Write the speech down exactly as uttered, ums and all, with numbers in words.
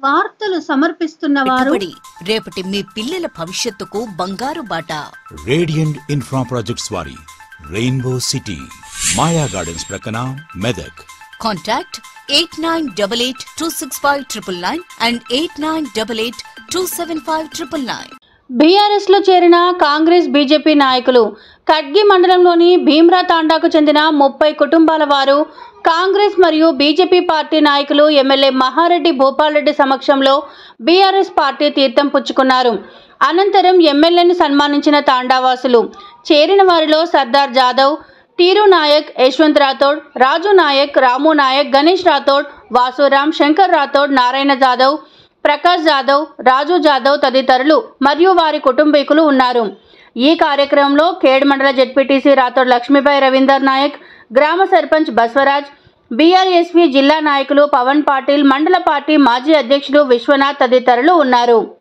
వార్తలు సమర్పిస్తున్న వారు రేపటి మీ పిల్లల భవిష్యత్తుకు బంగారు బాట. రేడియంట్ ఇన్ఫ్రా ప్రాజెక్ట్స్ వారి రెయిన్బో సిటీ, మాయా గార్డెన్స్ ప్రక్కన, Medak. Contact eight nine double eight two six five triple nine and eight nine double eight two seven five triple nine. BRS లో చేరిన కాంగ్రెస్ బీజేపీ నాయకులు కడ్గి మండలంలోని భీమ్రా తాండాకు చెందిన ముప్పై కుటుంబాల వారు కాంగ్రెస్ మరియు బీజేపీ పార్టీ నాయకులు ఎమ్మెల్యే మహారెడ్డి భూపాల్ రెడ్డి సమక్షంలో బీఆర్ఎస్ పార్టీ తీర్థం పుచ్చుకున్నారు. అనంతరం ఎమ్మెల్యేను సన్మానించిన తాండావాసులు. చేరిన వారిలో సర్దార్ జాదవ్, టీరు నాయక్, యశ్వంత్ రాథోడ్, రాజు నాయక్, రాము నాయక్, గణేష్ రాథోడ్, వాసురామ్, శంకర్ రాథోడ్, నారాయణ జాదవ్, ప్రకాష్ జాదవ్, రాజు జాదవ్ తదితరులు మరియు వారి కుటుంబీకులు ఉన్నారు. ఈ కార్యక్రమంలో ఖేడ్ మండల జెడ్పీటీసీ రాథోడ్ లక్ష్మీబాయి రవీందర్ నాయక్, గ్రామ సర్పంచ్ బస్వరాజ్, బీఆర్ఎస్వి జిల్లా నాయకులు పవన్ పాటిల్, మండల పార్టీ మాజీ అధ్యక్షుడు విశ్వనాథ్ తదితరులు ఉన్నారు.